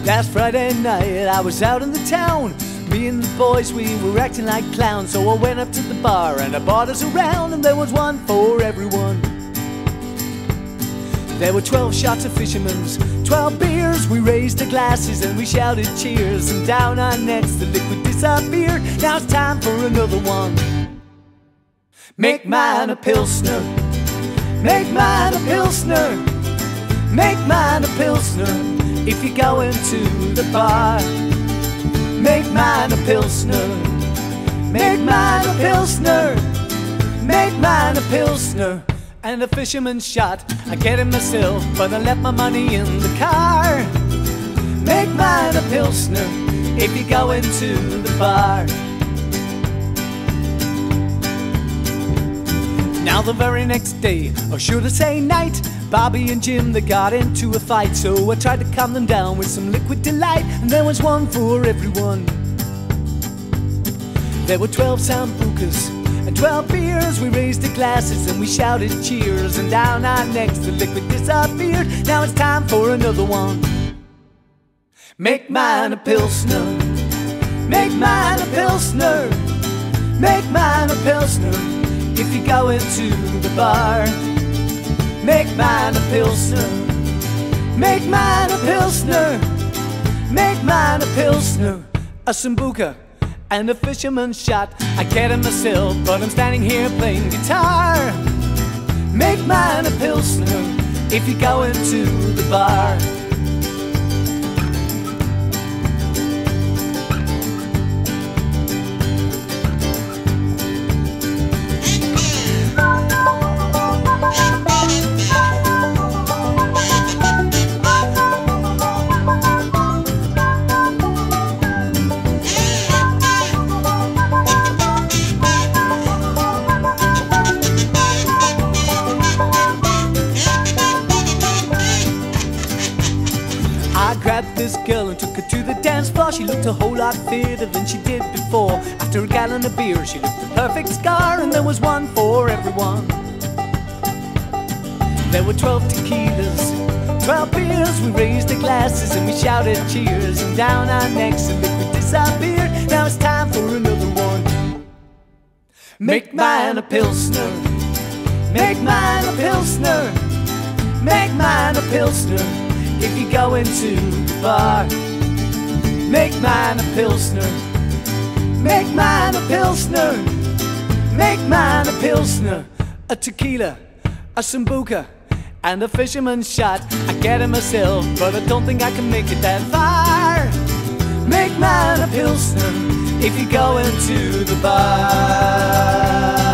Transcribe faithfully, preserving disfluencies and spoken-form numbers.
Last Friday night I was out in the town. Me and the boys, we were acting like clowns. So I went up to the bar and I bought us a round, and there was one for everyone. There were twelve shots of Fisherman's, twelve beers. We raised the glasses and we shouted cheers, and down our necks the liquid disappeared. Now it's time for another one. Make mine a Pilsner, make mine a Pilsner, make mine a Pilsner. If you're going to the bar, make mine a Pilsner, make mine a Pilsner, make mine a Pilsner. And a Fisherman's shot, I get it myself, but I left my money in the car. Make mine a Pilsner, if you're going to the bar. Now the very next day, or should I say night, Bobby and Jim, they got into a fight. So I tried to calm them down with some liquid delight, and there was one for everyone. There were twelve sambucas and twelve beers. We raised the glasses and we shouted cheers, and down our necks the liquid disappeared. Now it's time for another one. Make mine a Pilsner, make mine a Pilsner, make mine a Pilsner. If you're going to the bar, make mine a Pilsner, make mine a Pilsner, make mine a Pilsner. A sambuca and a Fisherman's shot, I get it myself, but I'm standing here playing guitar. Make mine a Pilsner, if you're going to the bar. I grabbed this girl and took her to the dance floor. She looked a whole lot fitter than she did before. After a gallon of beer, she looked a perfect scar, and there was one for everyone. There were twelve tequilas, twelve beers. We raised the glasses and we shouted cheers, and down our necks the liquid disappeared. Now it's time for another one. Make mine a Pilsner, make mine a Pilsner, make mine a Pilsner. If you're going to the bar, make mine a Pilsner, make mine a Pilsner, make mine a Pilsner. A tequila, a sambuca, and a Fisherman's shot, I get it myself, but I don't think I can make it that far. Make mine a Pilsner, if you're going to the bar.